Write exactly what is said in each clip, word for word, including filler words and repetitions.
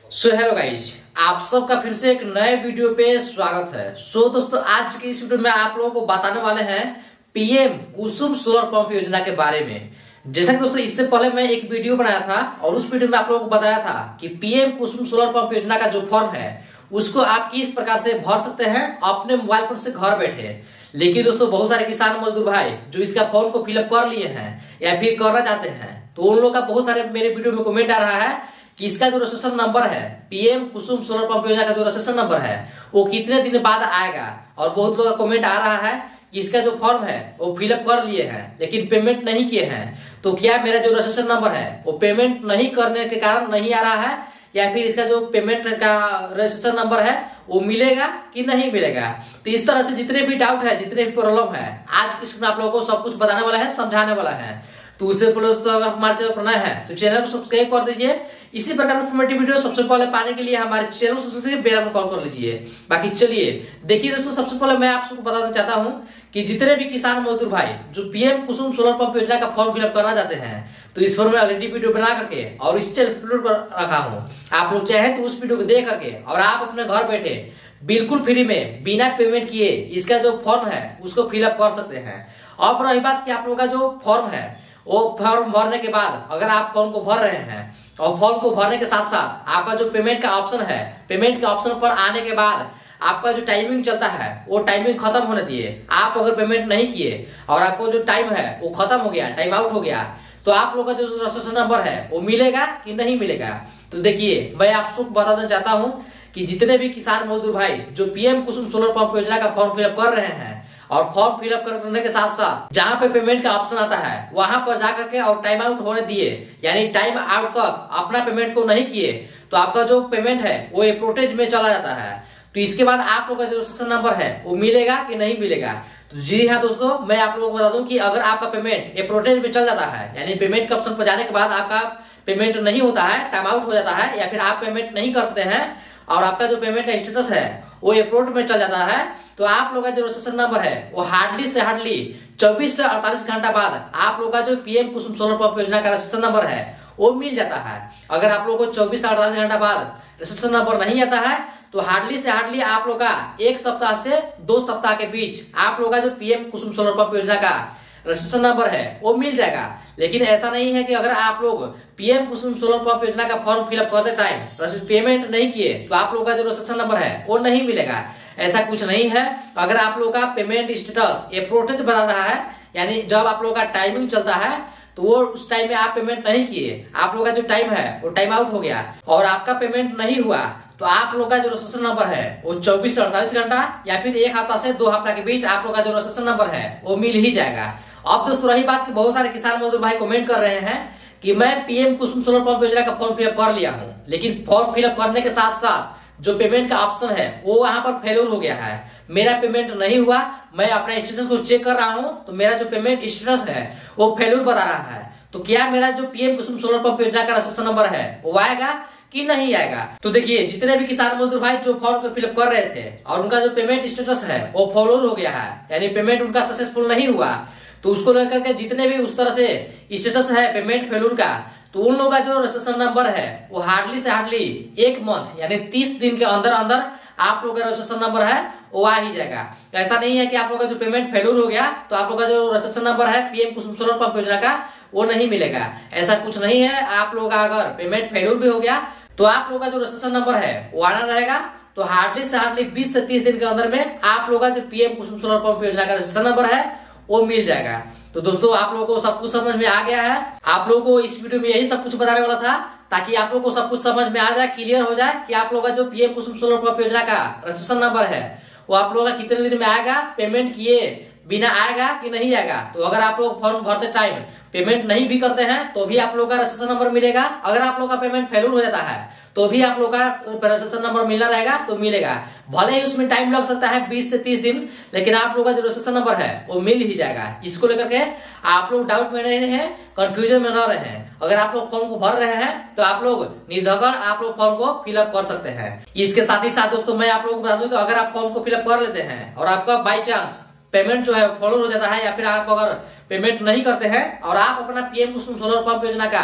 So hello guys, आप सबका फिर से एक नए वीडियो पे स्वागत है। सो so, दोस्तों आज की इस वीडियो में आप लोगों को बताने वाले हैं पीएम कुसुम सोलर पंप योजना के बारे में। जैसा कि दोस्तों इससे पहले मैं एक वीडियो बनाया था और उस वीडियो में आप लोगों को बताया था कि पीएम कुसुम सोलर पंप योजना का जो फॉर्म है उसको आप किस प्रकार से भर सकते हैं अपने मोबाइल फोन से घर बैठे। लेकिन दोस्तों बहुत सारे किसान मजदूर भाई जो इसका फॉर्म को फिलअप कर लिए हैं या फिर करना चाहते हैं, तो उन लोगों का बहुत सारे मेरे वीडियो में कमेंट आ रहा है कि इसका जो रजिस्ट्रेशन नंबर है पीएम कुसुम सोलर पंप योजना का जो रजिस्ट्रेशन नंबर है वो कितने दिन बाद आएगा। और बहुत लोगों का कमेंट आ रहा है कि इसका जो फॉर्म है वो फिलअप कर लिए हैं लेकिन पेमेंट नहीं किए हैं, तो क्या मेरा जो रजिस्ट्रेशन नंबर है वो पेमेंट नहीं करने के कारण नहीं आ रहा है या फिर इसका जो पेमेंट का रजिस्ट्रेशन नंबर है वो मिलेगा कि नहीं मिलेगा। तो इस तरह से जितने भी डाउट है, जितने भी प्रॉब्लम है, आज इसमें आप लोगों को सब कुछ बताने वाला है, समझाने वाला है। तो उससे पहले तो अगर हमारे चैनल पर नए हैं तो चैनल को सब्सक्राइब कर दीजिए। इसी प्रकार इन्फॉर्मेटिव वीडियो सबसे पहले पाने के लिए हमारे चैनल को सब्सक्राइब करके बेल आइकन कॉल कर लीजिए। बाकी चलिए देखिए दोस्तों, सबसे पहले मैं आप सबको बताना चाहता हूं कि जितने भी किसान मजदूर भाई जो पीएम कुसुम सोलर पंप योजना का फॉर्म फिलअप करना चाहते हैं तो इस पर मैं ऑलरेडी वीडियो बना करके और इस चैनल अपलोड कर रखा हूँ। आप लोग चाहे तो उस वीडियो को देख करके और आप अपने घर बैठे बिल्कुल फ्री में बिना पेमेंट किए इसका जो फॉर्म है उसको फिलअप कर सकते हैं। अब रही बात कि आप लोग का जो फॉर्म है वो फॉर्म भरने के बाद अगर आप फॉर्म को भर रहे हैं और फॉर्म को भरने के साथ साथ आपका जो पेमेंट का ऑप्शन है, पेमेंट के ऑप्शन पर आने के बाद आपका जो टाइमिंग चलता है वो टाइमिंग खत्म होने दिए। आप अगर पेमेंट नहीं किए और आपको जो टाइम है वो खत्म हो गया, टाइम आउट हो गया, तो आप लोग का जो रजिस्ट्रेशन नंबर है वो मिलेगा कि नहीं मिलेगा। तो देखिए मैं आप सबको बताना चाहता हूँ कि जितने भी किसान मजदूर भाई जो पीएम कुसुम सोलर पंप योजना का फॉर्म फिलअप कर रहे हैं और फॉर्म फिलअप करने के साथ साथ जहां पे पेमेंट का ऑप्शन आता है वहां पर जाकर के और टाइम आउट होने दिए, यानी टाइम आउट तक अपना पेमेंट को नहीं किए, तो आपका जो पेमेंट है वो एप्रोटेज में चला जाता है। तो इसके बाद आप लोग का जो रजिस्ट्रेशन नंबर है वो मिलेगा कि नहीं मिलेगा। तो जी हाँ दोस्तों, मैं आप लोगों को बता दूं कि अगर आपका पेमेंट एप्रोटेज में चल जाता है, यानी पेमेंट के ऑप्शन पर जाने के बाद आपका पेमेंट नहीं होता है, टाइम आउट हो जाता है, या फिर आप पेमेंट नहीं करते हैं और आपका जो पेमेंट का स्टेटस है वो एप्रोट में चल जाता है, तो आप लोग का जो रजिस्ट्रेशन नंबर है वो हार्डली से हार्डली चौबीस से अड़तालीस घंटा बाद आप लोग का जो पीएम कुसुम सोलर पंप योजना का रजिस्ट्रेशन नंबर है वो मिल जाता है। अगर आप लोग को चौबीस से अड़तालीस घंटा बाद रजिस्ट्रेशन नंबर नहीं आता है तो हार्डली से हार्डली आप लोग का एक सप्ताह से दो सप्ताह के बीच आप लोग का जो पीएम कुसुम सोलर पंप योजना का रजिस्ट्रेशन नंबर है वो मिल जाएगा। लेकिन ऐसा नहीं है कि अगर आप लोग पीएम कुसुम सोलर पंप योजना का फॉर्म फिलअप करते टाइम पेमेंट नहीं किए तो आप लोग का जो रजिस्ट्रेशन नंबर है वो नहीं मिलेगा। ऐसा कुछ नहीं है। अगर आप लोग का पेमेंट स्टेटस एप्रोटेज बता रहा है, यानी जब आप लोग का टाइमिंग चलता है तो वो उस टाइम में आप पेमेंट नहीं किए, आप लोग का जो टाइम है वो टाइम आउट हो गया और आपका पेमेंट नहीं हुआ, तो आप लोग का जो रजिस्ट्रेशन नंबर है वो चौबीस से अड़तालीस घंटा या फिर एक हफ्ता से दो हफ्ता के बीच आप लोग का जो रजिस्ट्रेशन नंबर है वो मिल ही जाएगा। अब दोस्तों रही बात कि बहुत सारे किसान मजदूर भाई कमेंट कर रहे हैं कि मैं पीएम कुसुम सोलर पंप योजना का फॉर्म फिलअप कर लिया हूँ, लेकिन फॉर्म फिलअप करने के साथ साथ जो पेमेंट का ऑप्शन है वो वहां पर फेल्योर हो गया है, मेरा पेमेंट नहीं हुआ, मैं अपना स्टेटस को चेक कर रहा हूं तो मेरा जो पेमेंट स्टेटस है वो फेल्योर बता रहा है। तो क्या मेरा जो पीएम कुसुम सोलर पंप योजना का रजिस्ट्रेशन नंबर है वो आएगा कि नहीं आएगा। तो देखिए जितने भी किसान मजदूर भाई जो फॉर्म को फिलअप कर रहे थे और उनका जो पेमेंट स्टेटस है वो फेल्योर हो गया है, यानी पेमेंट उनका सक्सेसफुल नहीं हुआ, तो उसको लेकर के जितने भी उस तरह से स्टेटस है पेमेंट फेल्योर का, तो उन लोगों का जो रजिस्ट्रेशन नंबर है वो हार्डली से हार्डली एक मंथ यानी तीस दिन के अंदर अंदर आप लोगों का रजिस्ट्रेशन नंबर है वो आ ही जाएगा। ऐसा नहीं है कि आप लोगों का जो पेमेंट फेल्योर हो गया तो आप लोगों का जो रजिस्ट्रेशन नंबर है पीएम कुसुम सोलर पंप योजना का वो नहीं मिलेगा, ऐसा कुछ नहीं है। आप लोग का अगर पेमेंट फेल्योर भी हो गया तो आप लोग का जो रजिस्ट्रेशन नंबर है वो आना रहेगा, तो हार्डली से हार्डली बीस से तीस दिन के अंदर में आप लोग का जो पीएम कुसुम सोलर पंप योजना का रजिस्ट्रेशन नंबर है वो मिल जाएगा। तो दोस्तों आप लोगों को सब कुछ समझ में आ गया है। आप लोगों को इस वीडियो में यही सब कुछ बताने वाला था ताकि आप लोगों को सब कुछ समझ में आ जाए, क्लियर हो जाए कि आप लोगों का जो पीएम कुसुम सोलर पंप योजना का रजिस्ट्रेशन नंबर है वो आप लोगों का कितने दिन में आएगा, पेमेंट किए बिना आएगा कि नहीं आएगा। तो अगर आप लोग फॉर्म भरते टाइम पेमेंट नहीं भी करते हैं तो भी आप लोग का रजिस्ट्रेशन नंबर मिलेगा। अगर आप लोग का पेमेंट फेल्योर हो जाता है तो भी आप लोग का रजिस्ट्रेशन नंबर मिलना रहेगा, तो मिलेगा। भले ही उसमें टाइम लग सकता है बीस से तीस दिन, लेकिन आप लोग का जो रजिस्ट्रेशन नंबर है वो मिल ही जाएगा। इसको लेकर के आप लोग डाउट में नहीं है, कंफ्यूजन में न रहे हैं। अगर आप लोग फॉर्म को भर रहे हैं तो आप लोग निर्धकर आप लोग फॉर्म को फिलअप कर सकते हैं। इसके साथ ही साथ दोस्तों मैं आप लोगों को बता दूं कि अगर आप फॉर्म को फिलअप कर लेते हैं और आपका बाई चांस पेमेंट जो है फॉलो हो जाता है या फिर आप अगर पेमेंट नहीं करते हैं और आप अपना पीएम कुसुम सोलर पंप योजना का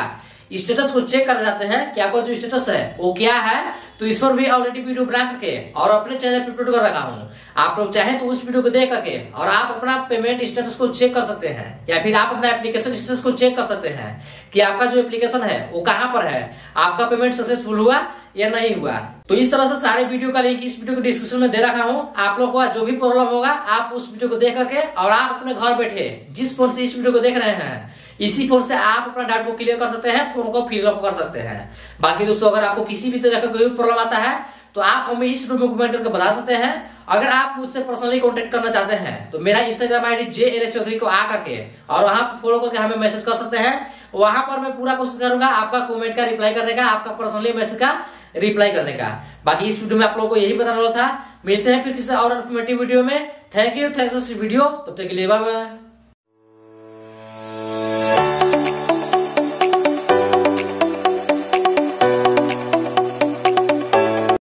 स्टेटस को चेक कर जाते हैं कि आपका जो स्टेटस है वो क्या है, तो इस पर भी ऑलरेडी वीडियो बना करके और अपने चैनल पर अपलोड कर रखा हूँ। आप लोग चाहें तो उस वीडियो को देख करके और आप अपना पेमेंट स्टेटस को चेक कर सकते हैं, या फिर आप अपना एप्लीकेशन स्टेटस को चेक कर सकते हैं कि आपका जो एप्लीकेशन है वो कहाँ पर है, आपका पेमेंट सक्सेसफुल हुआ या नहीं हुआ। तो इस तरह से सारे वीडियो का लिंक इस वीडियो को डिस्क्रिप्शन में दे रखा हूँ। आप लोगों का जो भी प्रॉब्लम होगा आप उस वीडियो को देख करके और आप अपने घर बैठे जिस फोन से इस वीडियो को देख रहे हैं इसी फोन से आप अपना डाटा को क्लियर कर सकते हैं, फोन को फिलअप कर सकते हैं। बाकी दोस्तों अगर आपको किसी भी तरह का कोई प्रॉब्लम आता है तो आप हमें इस वीडियो में कमेंट करके बता सकते हैं। अगर आप मुझसे पर्सनली कांटेक्ट करना चाहते हैं तो मेरा Instagram ID J L S Chaudhary को आ करके और वहां फॉलो करके हमें मैसेज कर सकते हैं। वहां पर मैं पूरा कोशिश करूंगा आपका कमेंट का रिप्लाई करने का, आपका पर्सनली मैसेज का रिप्लाई करने का। बाकी इस वीडियो में आप लोगों को यही बताना था। मिलते हैं फिर किसी और इन्फॉर्मेटिव वीडियो में। Thank you thank you video, तब तक के लिए बाय बाय।